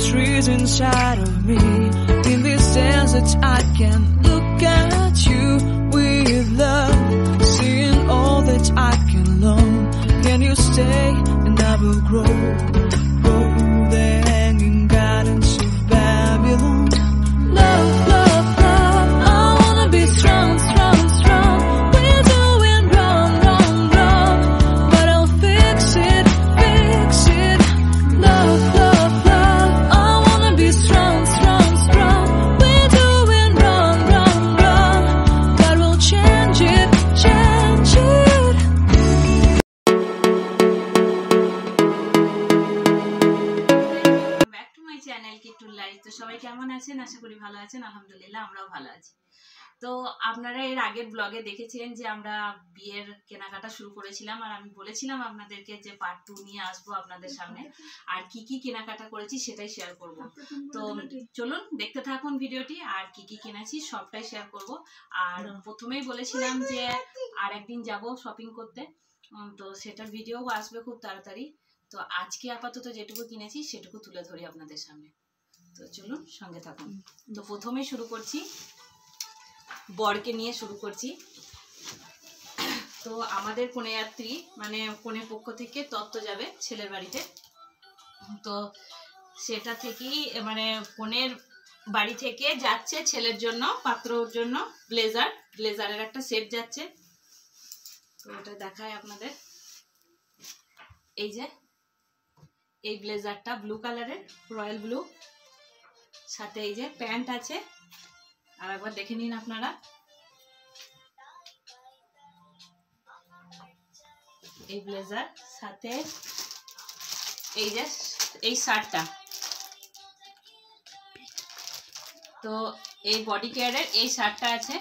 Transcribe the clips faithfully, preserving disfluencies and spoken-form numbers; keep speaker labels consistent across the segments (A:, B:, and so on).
A: trees inside of me. In this desert I can look at you with love, seeing all that I can learn. Can you stay and I will grow, grow the hanging gardens of Babylon. Love, love, love, I wanna be strong, strong, strong. We're doing wrong, wrong, wrong, but I'll fix it, fix it. Love, love, love, I wanna be strong, strong, strong. We're doing wrong, wrong, wrong, but we'll change it, change it.
B: Back to my channel Kittu Life. তো সবাই কেমন আছেন? আশা করি ভালো আছেন। আলহামদুলিল্লাহ আমরাও ভালো আছি। তো আপনারা এর আগের ব্লগে দেখেছিলেন যে আমরা বিয়ের কেনাকাটা শুরু করেছিলাম, আর আমি বলেছিলাম আপনাদেরকে যে পার্ট টু নিয়ে আসবো আপনাদের সামনে, আর কি কি কেনাকাটা করেছি সেটাই শেয়ার করব। তো চলুন দেখতে থাকুন ভিডিওটি, আর কি কি কিনেছি সবটাই শেয়ার করব। আর প্রথমেই বলেছিলাম যে আর একদিন যাব শপিং করতে, তো সেটার ভিডিও আসবে খুব তাড়াতাড়ি। তো আজকে আপাতত যেটুকু কিনেছি সেটুকু তুলে ধরি আপনাদের সামনে। তো চলুন সঙ্গে থাকুন। তো প্রথমেই শুরু করছি, বরকে নিয়ে শুরু করছি। তো আমাদের কনে যাত্রী মানে কনের পক্ষ থেকে তত্ত্ব যাবে ছেলের বাড়িতে, তো সেটা থেকেই মানে কনের বাড়ি থেকে যাচ্ছে ছেলের জন্য, পাত্রর জন্য ব্লেজার, ব্লেজারের একটা সেট যাচ্ছে। তো ওটা দেখায় আপনাদের। এই যে এই ব্লেজারটা ব্লু কালারের, রয়্যাল ব্লু, সাথে এই যে প্যান্ট আছে, আর একবার দেখে নিন আপনারা। এই ব্লেজার সাথে এই যে এই শার্টটা, তো এই বডি কেয়ারের এই শার্টটা আছে।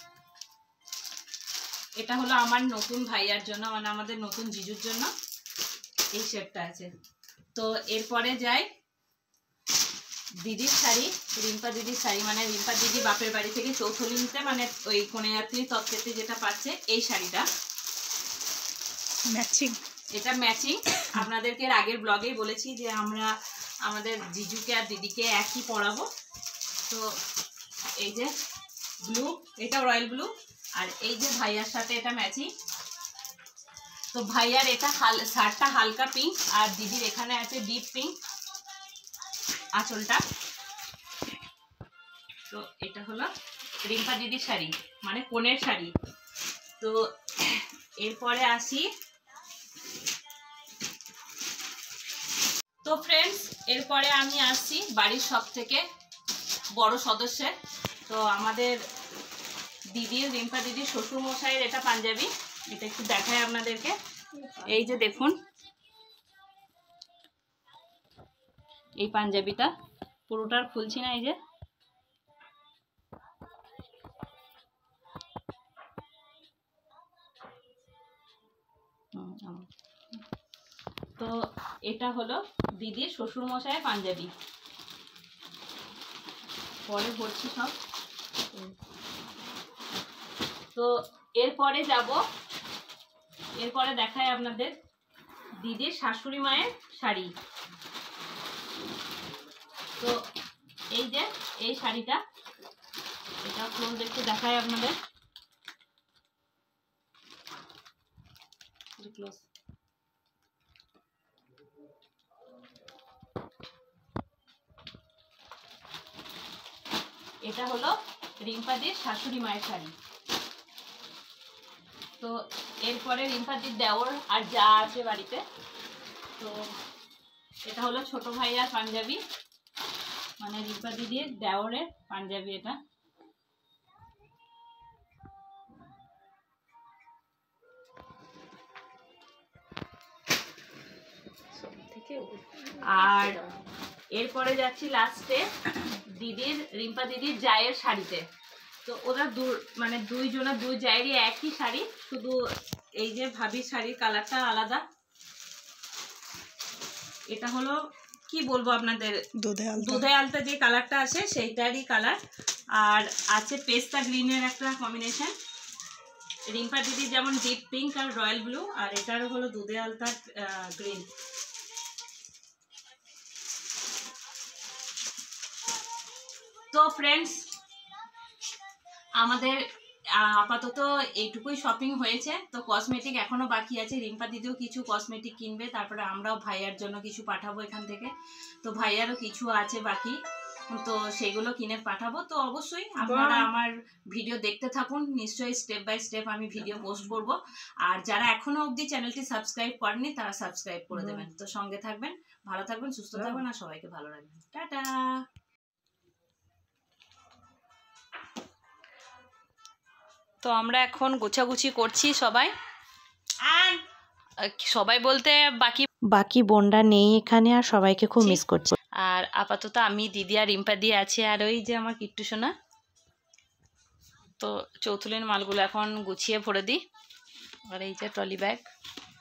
B: এটা হলো আমার নতুন ভাইয়ার জন্য, মানে আমাদের নতুন জিজুর জন্য এই শার্টটা আছে। তো এরপরে যাই দিদির শাড়ি, রিম্পা দিদির শাড়ি, মানে রিম্পা দিদি বাপের বাড়ি থেকে চৌথলিতে মানে ওই কনেযাত্রী তত্ত্বেতে যেটা পাচ্ছে এই শাড়িটা
C: ম্যাচিং,
B: এটা ম্যাচিং। আপনাদেরকে এর আগের ব্লগেই বলেছি যে আমরা আমাদের জিজুকে আর দিদিকে একই পরাবো। তো এই যে ব্লু, এটা রয়্যাল ব্লু, আর এই যে ভাইয়ার সাথে এটা ম্যাচিং। তো ভাইয়ার এটা হাল শার্টটা হালকা পিঙ্ক, আর দিদির এখানে আছে ডিপ পিঙ্ক আঁচলটা। তো এটা হলো রিম্পা দিদির শাড়ি, মানে কনের শাড়ি। তো এরপরে আসি, তো ফ্রেন্ডস এরপরে আমি আসছি বাড়ির সব থেকে বড় সদস্যের। তো আমাদের দিদির, রিম্পা দিদির শ্বশুর মশাইয়ের এটা পাঞ্জাবি, এটা একটু দেখায় আপনাদেরকে। এই যে দেখুন এই পাঞ্জাবিটা, পুরোটার খুলছি না, এই যে তো এটা হলো দিদির শ্বশুর মশাইয়ের পাঞ্জাবি। পরে ভরছি সব। তো এরপরে যাব, এরপরে দেখায় আপনাদের দিদির শাশুড়ি মায়ের শাড়ি। তো এই যে এই শাড়িটা, এটা ক্লোজ একটু দেখায় আপনাদের, ক্লোজ। এটা হলো রিম্পাদির শাশুড়ি মায়ের শাড়ি। তো এরপরে রিম্পাদির দেওর আর যা আছে বাড়িতে, তো এটা হলো ছোট ভাইয়ার পাঞ্জাবি, মানে রিম্পা দিদির দেওরের পাঞ্জাবি এটা। আর এরপরে যাচ্ছি লাস্টে দিদির, রিম্পা দিদির জায়ের শাড়িতে। তো ওরা দু মানে দুইজনা দুই জায়েরই একই শাড়ি, শুধু এই যে ভাবির শাড়ির কালারটা আলাদা। এটা হলো কি বলবো আপনাদের, দুধে আলতা, দুধে আলতা যে কালারটা আছে সেইটারই কালার, আর আছে পেস্তা গ্রিনের একটা কম্বিনেশন। রিম্পা দিদির যেমন ডিপ পিঙ্ক আর রয়্যাল ব্লু, আর এটারও হলো দুধে আলতা গ্রিন। তো ফ্রেন্ডস, আমাদের আপাতত এইটুকুই শপিং হয়েছে। তো কসমেটিক এখনো বাকি আছে, রিম্পা দিদিও কিছু কসমেটিক কিনবে, তারপরে আমরাও ভাইয়ার জন্য কিছু পাঠাবো এখান থেকে। তো ভাইয়ারও কিছু আছে বাকি, তো সেগুলো কিনে পাঠাবো। তো অবশ্যই আপনারা আমার ভিডিও দেখতে থাকুন, নিশ্চয়ই স্টেপ বাই স্টেপ আমি ভিডিও পোস্ট করব। আর যারা এখনো অবধি চ্যানেলটি সাবস্ক্রাইব করেনি তারা সাবস্ক্রাইব করে দেবেন। তো সঙ্গে থাকবেন, ভালো থাকবেন, সুস্থ থাকবেন, আর সবাইকে ভালো রাখবেন। টাটা। তো আমরা এখন গোছাগুছি করছি সবাই, সবাই বলতে বাকি
C: বাকি বোনরা নেই এখানে, আর সবাইকে খুব মিস করছি।
B: আর আপাতত আমি, দিদি আর রিম্পা দিয়ে আছে, আর ওই যে আমার কিট্টু সোনা। তো চৌথুলির মালগুলো এখন গুছিয়ে ভরে দিই। আর এই যে ট্রলি ব্যাগ।